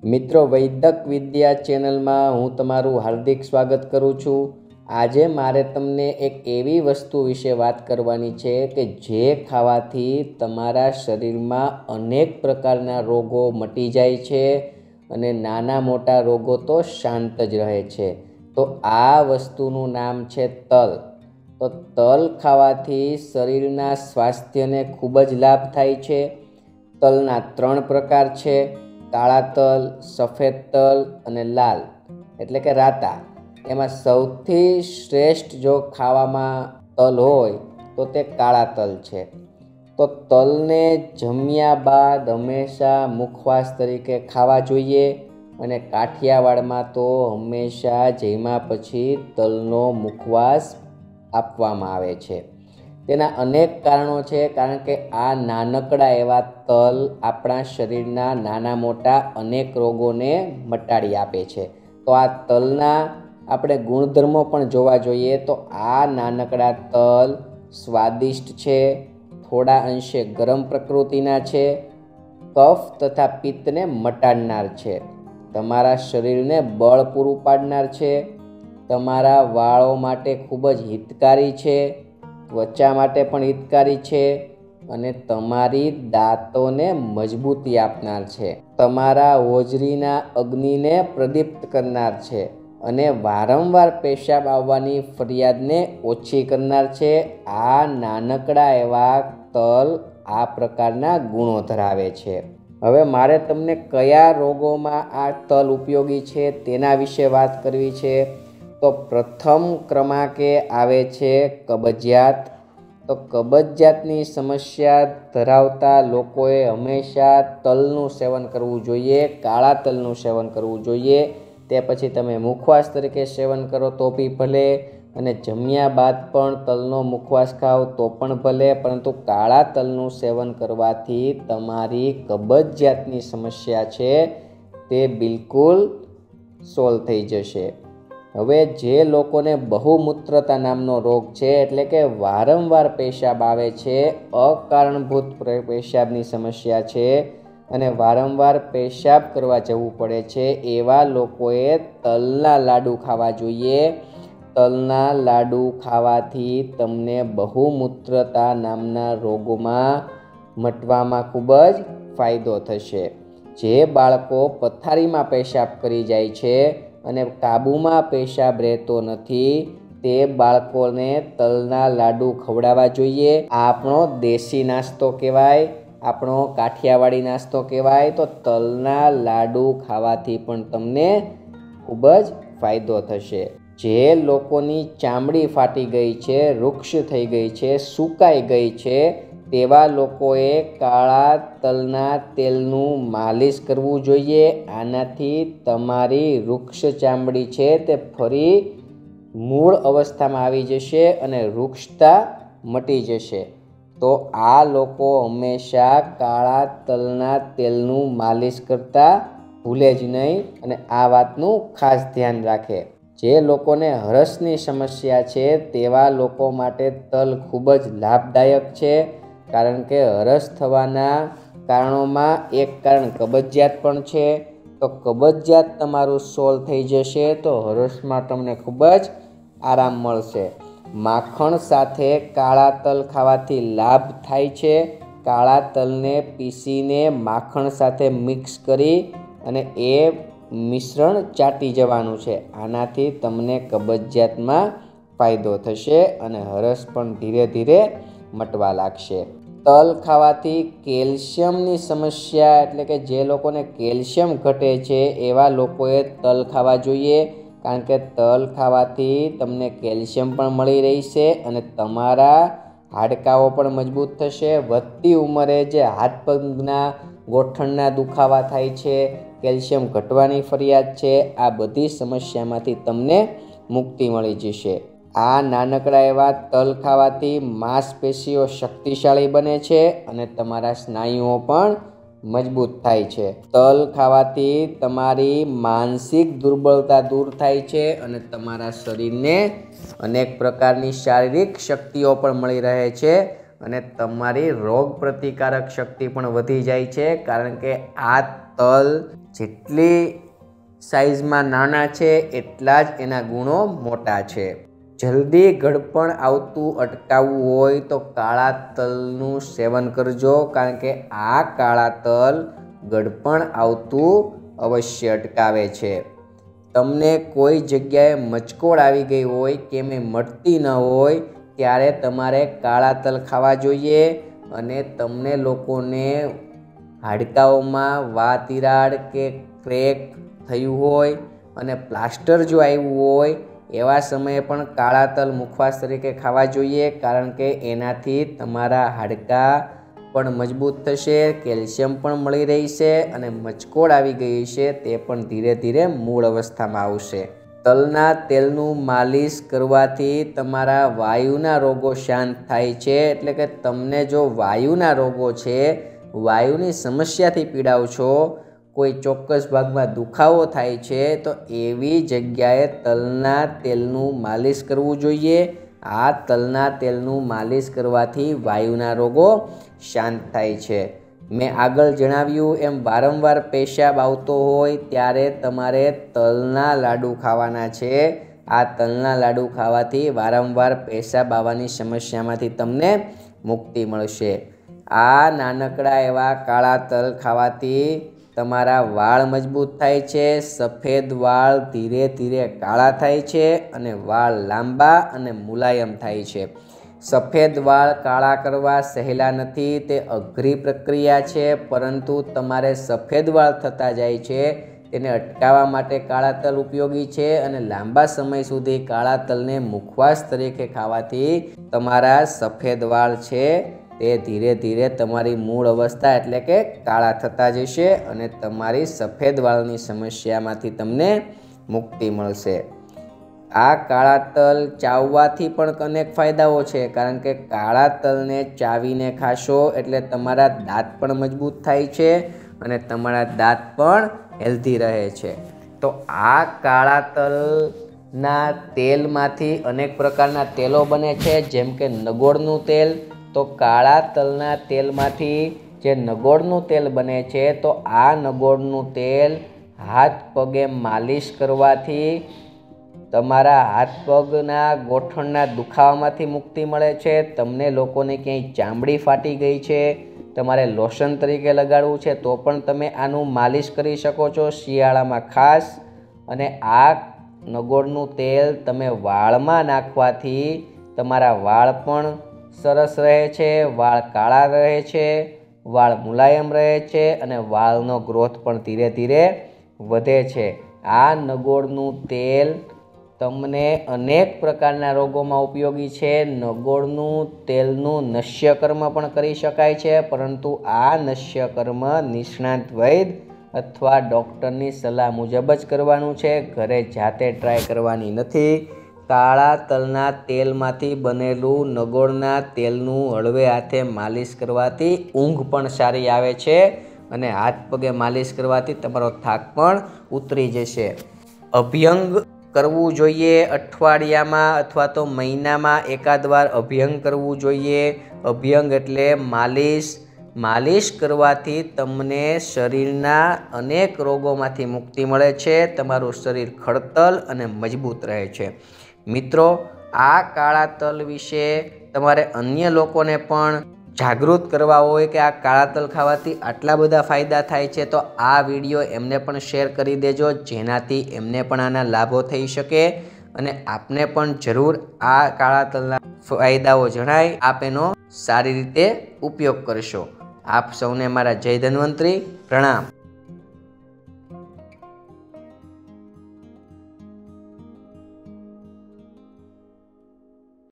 મિત્રો વૈદક વિદ્યા ચેનલમાં હું તમારું હાર્દિક સ્વાગત કરું છું। આજે મારે તમને એક એવી વસ્તુ વિશે વાત કરવાની છે કે જે ખાવાથી તમારા શરીરમાં અનેક પ્રકારના રોગો મટી જાય છે અને નાના મોટા રોગો તો શાંત જ રહે છે। તો આ વસ્તુનું નામ છે તલ। તો તલ ખાવાથી શરીરના સ્વાસ્થ્યને ખૂબ જ લાભ થાય છે। તલના 3 પ્રકાર છે, કાળા તલ, સફેદ તલ અને લાલ એટલે કે રાતા। એમાં સૌથી શ્રેષ્ઠ જો ખાવામાં તલ હોય તો તે કાળા તલ છે। તો તલને જમ્યા બાદ હંમેશા મુખવાસ તરીકે ખાવા જોઈએ અને કાઠિયાવાડમાં તો હંમેશા જમ્યા પછી તલનો મુખવાસ આપવામાં આવે છે। તેના અનેક કારણો છે, કારણ કે આ નાનકડા એવા તલ આપણા શરીરના નાના મોટા અનેક રોગોને મટાડી આપે છે। તો આ તલના આપણે ગુણધર્મો પણ જોવા જોઈએ તો આ નાનકડા તલ સ્વાદિષ્ટ છે, થોડા અંશે ગરમ પ્રકૃતિના છે, કફ તથા પિત્તને મટાડનાર છે, તમારા શરીરને બળ પૂરું પાડનાર છે, તમારા વાળો માટે ખૂબ જ હિતકારી છે, ત્વચા માટે પણ હિતકારી છે અને તમારી દાંતોને મજબૂતી આપનાર છે, તમારા હોજરીના અગ્નિને પ્રદીપ્ત કરનાર છે અને વારંવાર પેશાબ આવવાની ફરિયાદને ઓછી કરનાર છે। આ નાનકડા એવા તલ આ પ્રકારના ગુણો ધરાવે છે। હવે મારે તમને કયા રોગોમાં આ તલ ઉપયોગી છે તેના વિશે વાત કરવી છે। તો પ્રથમ ક્રમાંકે આવે છે કબજિયાત। તો કબજિયાતની સમસ્યા ધરાવતા લોકોએ હંમેશા તલનું સેવન કરવું જોઈએ, કાળા તલનું સેવન કરવું જોઈએ। તે પછી તમે મુખવાસ તરીકે સેવન કરો તો બી ભલે અને જમ્યા બાદ પણ તલનો મુખવાસ ખાઓ તો પણ ભલે, પરંતુ કાળા તલનું સેવન કરવાથી તમારી કબજિયાતની સમસ્યા છે તે બિલકુલ સોલ્વ થઈ જશે। હવે જે લોકોને બહુમૂત્રતા નામનો રોગ છે, એટલે કે વારંવાર પેશાબ આવે છે, અકારણભૂત પેશાબની સમસ્યા છે અને વારંવાર પેશાબ કરવા જવું પડે છે, એવા લોકોએ તલના લાડુ ખાવા જોઈએ। તલના લાડુ ખાવાથી તમને બહુમૂત્રતા નામના રોગોમાં મટવામાં ખૂબ જ ફાયદો થશે। જે બાળકો પથારીમાં પેશાબ કરી જાય છે અને કાબૂમાં પેશાબ રહેતો નથી, તે બાળકોને તલના લાડુ ખવડાવવા જોઈએ। આ આપણો દેશી નાસ્તો કહેવાય, આપણો કાઠિયાવાડી નાસ્તો કહેવાય। તો તલના લાડુ ખાવાથી પણ તમને ખૂબ જ ફાયદો થશે। જે લોકોની ચામડી ફાટી ગઈ છે, વૃક્ષ થઈ ગઈ છે, સુકાઈ ગઈ છે, તેવા લોકોએ કાળા તલના તેલનું માલિશ કરવું જોઈએ। આનાથી તમારી વૃક્ષ ચામડી છે તે ફરી મૂળ અવસ્થામાં આવી જશે અને વૃક્ષતા મટી જશે। તો આ લોકો હંમેશા કાળા તલના તેલનું માલિશ કરતા ભૂલે જ નહીં અને આ વાતનું ખાસ ધ્યાન રાખે। જે લોકોને હરસની સમસ્યા છે તેવા લોકો માટે તલ ખૂબ જ લાભદાયક છે, કારણ કે હરસ થવાના કારણોમાં એક કારણ કબજિયાત પણ છે। તો કબજિયાત તમારું સોલ્વ થઈ જશે તો હરસમાં તમને ખૂબ જ આરામ મળશે। માખણ સાથે કાળા તલ ખાવાથી લાભ થાય છે। કાળા તલને પીસીને માખણ સાથે મિક્સ કરી અને એ મિશ્રણ ચાટી જવાનું છે। આનાથી તમને કબજિયાતમાં ફાયદો થશે અને હરસ પણ ધીરે ધીરે મટવા લાગશે। તલ ખાવાથી કેલ્શિયમની સમસ્યા, એટલે કે જે લોકોને કેલ્શિયમ ઘટે છે એવા લોકોએ તલ ખાવા જોઈએ, કારણ કે તલ ખાવાથી તમને કેલ્શિયમ પણ મળી રહેશે અને તમારા હાડકાઓ પણ મજબૂત થશે। વધતી ઉંમરે જે હાથ પગના ગોઠણના દુખાવા થાય છે, કેલ્શિયમ ઘટવાની ફરિયાદ છે, આ બધી સમસ્યામાંથી તમને મુક્તિ મળી જશે। આ નાનકડા એવા તલ ખાવાથી માંસપેશીઓ શક્તિશાળી બને છે અને તમારા સ્નાયુઓ પણ મજબૂત થાય છે। તલ ખાવાથી તમારી માનસિક દુર્બળતા દૂર થાય છે અને તમારા શરીરને અનેક પ્રકારની શારીરિક શક્તિઓ પણ મળી રહે છે અને તમારી રોગ પ્રતિકારક શક્તિ પણ વધી જાય છે, કારણ કે આ તલ જેટલી સાઇઝમાં નાના છે એટલા જ એના ગુણો મોટા છે. જલ્દી ગળપણ આવતું અટકાવવું હોય તો કાળા તલનું સેવન કરજો, કારણ કે આ કાળા તલ ગળપણ આવતું અવશ્ય અટકાવે છે. તમને કોઈ જગ્યાએ મચકોડ આવી ગઈ હોય કે મટતી ન હોય ત્યારે તમારે કાળા તલ ખાવા જોઈએ. અને તમને લોકોને હાડકાઓમાં તિરાડ કે ક્રેક થયું હોય અને પ્લાસ્ટર જો આવ્યું હોય એવા સમયે પણ કાળા તલ મુખવાસ તરીકે ખાવા જોઈએ, કારણ કે એનાથી તમારા હાડકાં પણ મજબૂત થશે, કેલ્શિયમ પણ મળી રહેશે અને મચકોડ આવી ગઈ છે તે પણ ધીરે ધીરે મૂળ અવસ્થામાં આવશે. તલના તેલનું માલિશ કરવાથી તમારા વાયુના રોગો શાંત થાય છે. એટલે કે તમને જો વાયુના રોગો છે, વાયુની સમસ્યાથી પીડાવ છો, કોઈ ચોક્કસ ભાગમાં દુખાવો થાય છે, તો એવી જગ્યાએ તલના તેલનું માલિશ કરવું જોઈએ. આ તલના તેલનું માલિશ કરવાથી વાયુના રોગો શાંત થાય છે. મેં આગળ જણાવ્યું એમ વારંવાર પેશાબ આવતો હોય ત્યારે તમારે તલના લાડુ ખાવાના છે. આ તલના લાડુ ખાવાથી વારંવાર પેશાબ આવવાની સમસ્યામાંથી તમને મુક્તિ મળશે. આ નાનકડા એવા કાળા તલ ખાવાથી તમારા વાળ મજબૂત થાય છે, સફેદ વાળ ધીરે ધીરે કાળા થાય છે અને વાળ લાંબા અને મુલાયમ થાય છે. સફેદ વાળ કાળા કરવા સહેલા નથી, તે અઘરી પ્રક્રિયા છે, પરંતુ તમારે સફેદ વાળ થતા જાય છે તેને અટકાવવા માટે કાળા તલ ઉપયોગી છે. અને લાંબા સમય સુધી કાળા તલને મુખવાસ તરીકે ખાવાથી તમારા સફેદ વાળ છે તે ધીરે ધીરે તમારી મૂળ અવસ્થા એટલે કે કાળા થતા જશે અને તમારી સફેદ વાળની સમસ્યામાંથી તમને મુક્તિ મળશે. આ કાળા તલ ચાવવાથી પણ અનેક ફાયદાઓ છે, કારણ કે કાળા તલને ચાવીને ખાશો એટલે તમારા દાંત પણ મજબૂત થાય છે અને તમારા દાંત પણ હેલ્ધી રહે છે. તો આ કાળા તલના તેલમાંથી અનેક પ્રકારના તેલો બને છે, જેમ કે નગોળનું તેલ. તો કાળા તલના તેલમાંથી જે નગોળનું તેલ બને છે, તો આ નગોળનું તેલ હાથ પગે માલિશ કરવાથી તમારા હાથ પગના ગોઠણના દુખાવામાંથી મુક્તિ મળે છે. તમને લોકોને ક્યાંય ચામડી ફાટી ગઈ છે, તમારે લોશન તરીકે લગાડવું છે, તો પણ તમે આનું માલિશ કરી શકો છો શિયાળામાં ખાસ. અને આ નગોળનું તેલ તમે વાળમાં નાખવાથી તમારા વાળ પણ સરસ રહે છે, વાળ કાળા રહે છે, વાળ મુલાયમ રહે છે અને વાળનો ગ્રોથ પણ ધીરે ધીરે વધે છે. આ નગોળનું તેલ તમને અનેક પ્રકારના રોગોમાં ઉપયોગી છે. નગોળનું તેલનું નશ્યકર્મ પણ કરી શકાય છે, પરંતુ આ નશ્યકર્મ નિષ્ણાત વૈદ અથવા ડૉક્ટરની સલાહ મુજબ જ કરવાનું છે, ઘરે જાતે ટ્રાય કરવાની નથી. કાળા તલના તેલમાંથી બનેલું નગોળના તેલનું હળવે હાથે માલિશ કરવાથી ઊંઘ પણ સારી આવે છે અને હાથ પગે માલિશ કરવાથી તમારો થાક પણ ઉતરી જશે. અભ્યંગ કરવું જોઈએ, અઠવાડિયામાં અથવા તો મહિનામાં એકાદ વાર અભ્યંગ કરવું જોઈએ. અભ્યંગ એટલે માલિશ કરવાથી તમને શરીરના અનેક રોગોમાંથી મુક્તિ મળે છે, તમારું શરીર ખડતલ અને મજબૂત રહે છે. મિત્રો, આ કાળા તલ વિશે તમારે અન્ય લોકોને પણ જાગૃત કરવા હોય કે આ કાળા તલ ખાવાથી આટલા બધા ફાયદા થાય છે, તો આ વિડીયો એમને પણ શેર કરી દેજો, જેનાથી એમને પણ આના લાભો થઈ શકે અને આપને પણ જરૂર આ કાળા તલના ફાયદાઓ જણાય, આપ એનો સારી રીતે ઉપયોગ કરશો. આપ સૌને મારા જય ધન્વંતરી, પ્રણામ.